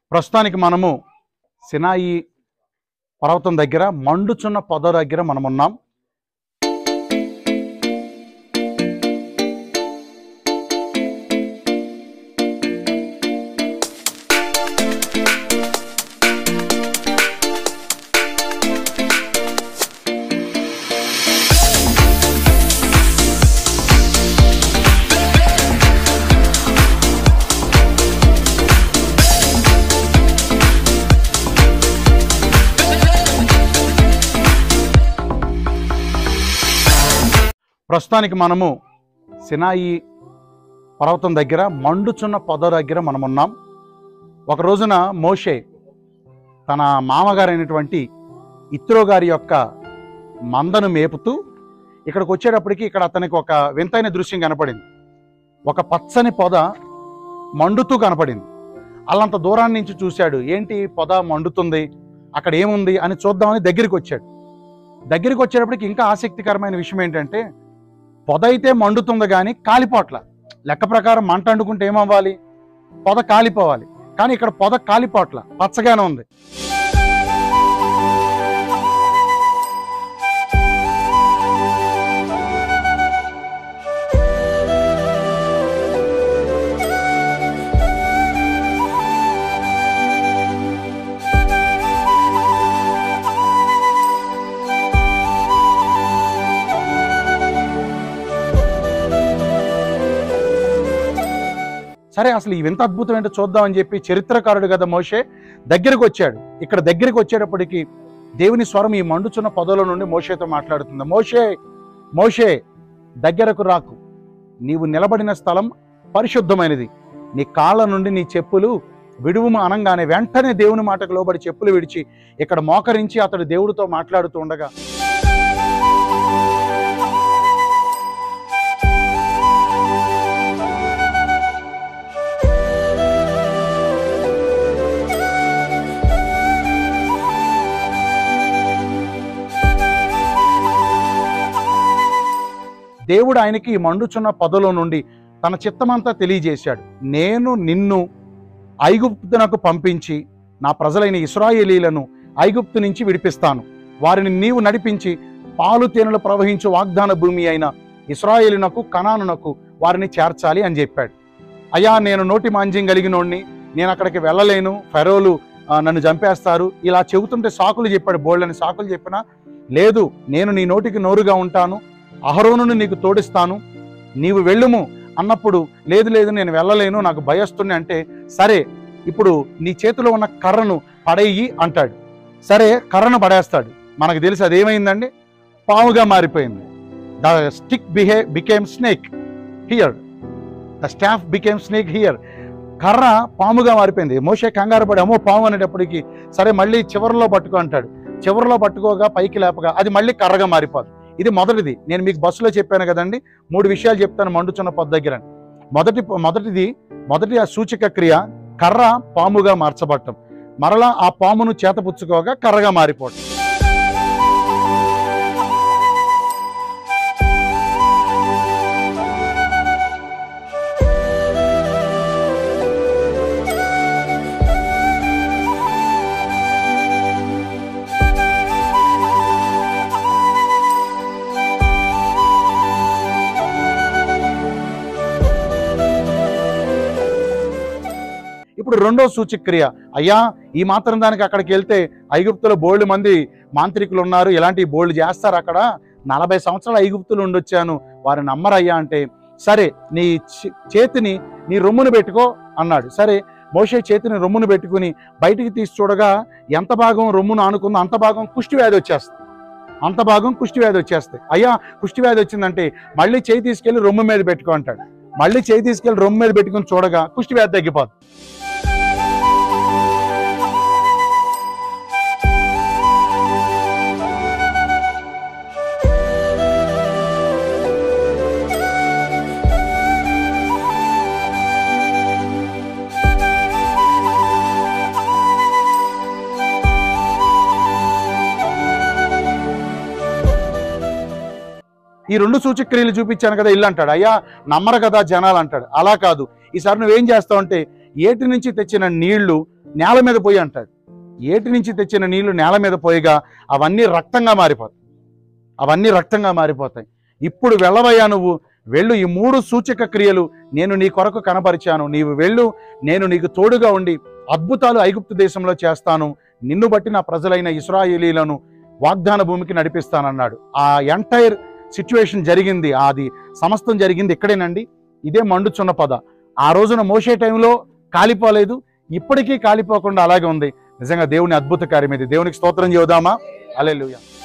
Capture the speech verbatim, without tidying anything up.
ప్రస్తుతానికి మనము సినాయి పర్వతం దగ్గర మండుచున్న పొద దగ్గర మనం ఉన్నాం. ప్రస్తుతానికి మనము సినాయి పర్వతం దగ్గర మండుచున్న పొద దగ్గర మనం ఉన్నాం. ఒక రోజున మోషే తన మామగారైనటువంటి ఇత్రో గారి యొక్క మందను మేపుతూ ఇక్కడికి వచ్చేటప్పటికి ఇక్కడ అతనికి ఒక వింతైన దృశ్యం కనపడింది. ఒక పచ్చని పొద మండుతూ కనపడింది. అల్లంత దూరాన్ని నుంచి చూశాడు. ఏంటి పొద మండుతుంది, అక్కడ ఏముంది అని చూద్దామని దగ్గరికి వచ్చాడు. దగ్గరికి వచ్చేటప్పటికి ఇంకా ఆసక్తికరమైన విషయం ఏంటంటే, పొద అయితే మండుతుంది కానీ కాలిపోట్ల. లెక్క ప్రకారం మంట అంటుకుంటే ఏమవ్వాలి? పొద కాలిపోవాలి. కానీ ఇక్కడ పొద కాలిపోట్ల, పచ్చగానే ఉంది. సరే, అసలు ఈ వింత అద్భుతం ఏంటో చూద్దామని చెప్పి చరిత్రకారుడు కదా మోషే దగ్గరికి వచ్చాడు. ఇక్కడ దగ్గరికి వచ్చేటప్పటికి దేవుని స్వరం ఈ మండుచున్న పొదలో నుండి మోషేతో మాట్లాడుతుంది. మోషే మోషే దగ్గరకు రాకు, నీవు నిలబడిన స్థలం పరిశుద్ధమైనది, నీ కాళ్ళ నుండి నీ చెప్పులు విడువుము అనగానే వెంటనే దేవుని మాటకు లోబడి చెప్పులు విడిచి ఇక్కడ మోకరించి అతడు దేవుడితో మాట్లాడుతూ ఉండగా దేవుడు ఆయనకి ఈ మండుచున్న పొదలో నుండి తన చిత్తమంతా తెలియజేశాడు. నేను నిన్ను ఐగుప్తునకు పంపించి నా ప్రజలైన ఇశ్రాయేలీలను ఐగుప్తు నుంచి విడిపిస్తాను. వారిని నీవు నడిపించి పాలు తేనెలు ప్రవహించు వాగ్దాన భూమి అయిన ఇశ్రాయేలునకు కనానునకు వారిని చేర్చాలి అని చెప్పాడు. అయ్యా, నేను నోటి మాంజ్యం కలిగినోడిని, నేను అక్కడికి వెళ్ళలేను, ఫెరోలు నన్ను చంపేస్తారు, ఇలా చెబుతుంటే సాకులు చెప్పాడు. బోల్డని సాకులు చెప్పినా లేదు, నేను నీ నోటికి నోరుగా ఉంటాను, అహరోనును నీకు తోడిస్తాను, నీవు వెళ్ళుము అన్నప్పుడు లేదు లేదు నేను వెళ్ళలేను, నాకు భయస్తుంది అంటే, సరే ఇప్పుడు నీ చేతిలో ఉన్న కర్రను పడేయి అంటాడు. సరే, కర్రను పడేస్తాడు. మనకు తెలిసి అదేమైందండి? పాముగా మారిపోయింది. The stick be became snake here, the staff became snake here. కర్ర పాముగా మారిపోయింది. మోషే కంగారు పడి అమ్మో పాము అనేటప్పటికి సరే మళ్ళీ చివరిలో పట్టుకో అంటాడు. చివరిలో పట్టుకోగా పైకి లేపగా అది మళ్ళీ కర్రగా మారిపోదు. ఇది మొదటిది. నేను మీకు బస్సులో చెప్పాను కదండి, మూడు విషయాలు చెప్తాను మండుచున్న పొద దగ్గర. మొదటి మొదటిది మొదటి ఆ సూచక క్రియ కర్ర పాముగా మార్చబడటం, మరలా ఆ పామును చేతపుచ్చుకోగా కర్రగా మారిపోవటం. ఇప్పుడు రెండో సూచక్రియ, అయ్యా ఈ మాత్రం దానికి అక్కడికి వెళ్తే ఐగుప్తులో బోల్డ్ మంది మాంత్రికులు ఉన్నారు, ఇలాంటి బోల్డ్ చేస్తారు, అక్కడ నలభై సంవత్సరాలు ఐగుప్తులు ఉండొచ్చాను, వారు నమ్మరయ్యా అంటే, సరే నీ చేతిని నీ రొమ్మును పెట్టుకో అన్నాడు. సరే, మోషే చేతిని రొమ్మును పెట్టుకుని బయటికి తీసి చూడగా ఎంత భాగం రొమ్మును ఆనుకుందో అంత భాగం కుష్టి వ్యాధి వచ్చేస్తుంది. అంత భాగం కుష్టి వ్యాధి వచ్చేస్తాయి. అయ్యా కుష్టి వ్యాధి వచ్చిందంటే మళ్ళీ చేయి తీసుకెళ్లి రొమ్ము మీద పెట్టుకో అంటాడు. మళ్ళీ చేయి తీసుకెళ్లి రొమ్ము మీద పెట్టుకుని చూడగా కుష్టి వ్యాధి తగ్గిపోతుంది. ఈ రెండు సూచక్రియలు చూపించాను కదా ఇల్లు అంటాడు. అయ్యా నమ్మరు కదా జనాలు అంటాడు. అలా కాదు, ఈసారి నువ్వేం చేస్తావు అంటే ఏటి నుంచి తెచ్చిన నీళ్లు నేల మీద పోయి అంటాడు. ఏటి నుంచి తెచ్చిన నీళ్లు నేల మీద పోయిగా అవన్నీ రక్తంగా మారిపోతాయి, అవన్నీ రక్తంగా మారిపోతాయి. ఇప్పుడు వెళ్ళవయ్యా, నువ్వు వెళ్ళు, ఈ మూడు సూచక క్రియలు నేను నీ కొరకు కనపరిచాను, నీవు వెళ్ళు, నేను నీకు తోడుగా ఉండి అద్భుతాలు ఐగుప్తు దేశంలో చేస్తాను, నిన్ను బట్టి నా ప్రజలైన ఇశ్రాయేలీలను వాగ్దాన భూమికి నడిపిస్తానన్నాడు. ఆ ఎంటైర్ సిచ్యువేషన్ జరిగింది, అది సమస్తం జరిగింది ఇక్కడేనండి. ఇదే మండుచున్న పొద. ఆ రోజున మోసే టైంలో కాలిపోలేదు, ఇప్పటికీ కాలిపోకుండా అలాగే ఉంది. నిజంగా దేవుని అద్భుత కార్యం ఇది. దేవునికి స్తోత్రం చేద్దామా? హల్లెలూయా.